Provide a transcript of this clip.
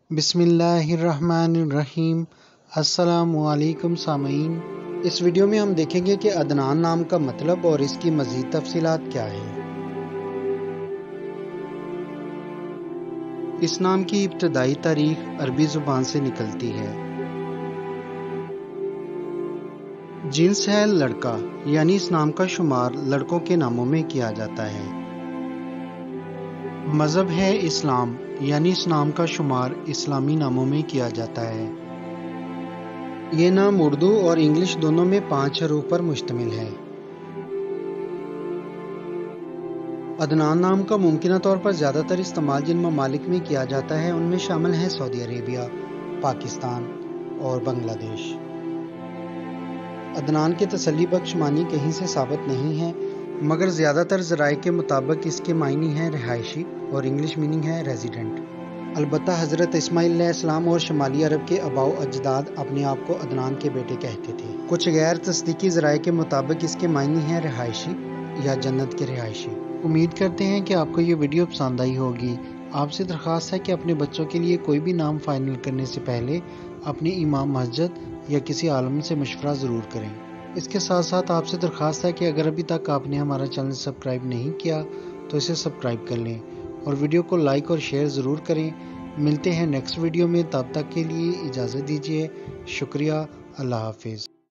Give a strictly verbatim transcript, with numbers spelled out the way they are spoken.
بسم اللہ الرحمن الرحیم۔ السلام علیکم سامعین، اس ویڈیو میں ہم دیکھیں گے کہ عدنان نام کا مطلب اور اس کی مزید تفصیلات کیا ہیں۔ اس نام کی ابتدائی تاریخ عربی زبان سے نکلتی ہے۔ جنس ہے لڑکا، یعنی اس نام کا شمار لڑکوں کے ناموں میں کیا جاتا ہے۔ مذہب ہے اسلام، یعنی اس نام کا شمار اسلامی ناموں میں کیا جاتا ہے۔ یہ نام اردو اور انگلش دونوں میں پانچ حروف پر مشتمل ہے۔ عدنان نام کا ممکنہ طور پر زیادہ تر استعمال جن ممالک میں کیا جاتا ہے ان میں شامل ہیں سعودی عربیہ، پاکستان اور بنگلہ دیش۔ عدنان کے تسلی بخش معنی کہیں سے ثابت نہیں ہے، مگر زیادہ تر ذرائع کے مطابق اس کے معنی ہیں رہائشی اور انگلش میننگ ہے ریزیڈنٹ۔ البتہ حضرت اسماعیل علیہ السلام اور شمالی عرب کے آباء و اجداد اپنے آپ کو عدنان کے بیٹے کہتے تھے۔ کچھ غیر تصدیقی ذرائع کے مطابق اس کے معنی ہیں رہائشی یا جنت کے رہائشی۔ امید کرتے ہیں کہ آپ کو یہ ویڈیو پسند آئی ہوگی۔ آپ سے درخواست ہے کہ اپنے بچوں کے لیے کوئی بھی نام فائنل کرنے سے پہلے اپنے امام مسجد یا کسی عالم سے مشورہ ضرور کریں۔ اس کے ساتھ ساتھ آپ سے درخواست ہے کہ اگر ابھی تک آپ نے ہمارا چینل سبسکرائب نہیں کیا تو اسے سبسکرائب کر لیں اور ویڈیو کو لائک اور شیئر ضرور کریں۔ ملتے ہیں نیکسٹ ویڈیو میں، تب تک کے لیے اجازت دیجیے۔ شکریہ، اللہ حافظ۔